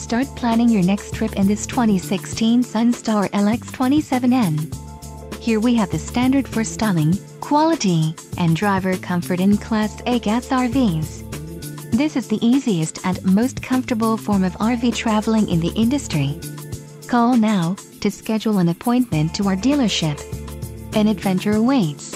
Start planning your next trip in this 2016 SUNSTAR LX27N. Here we have the standard for styling, quality, and driver comfort in Class A gas RVs. This is the easiest and most comfortable form of RV traveling in the industry. Call now to schedule an appointment to our dealership. An adventure awaits.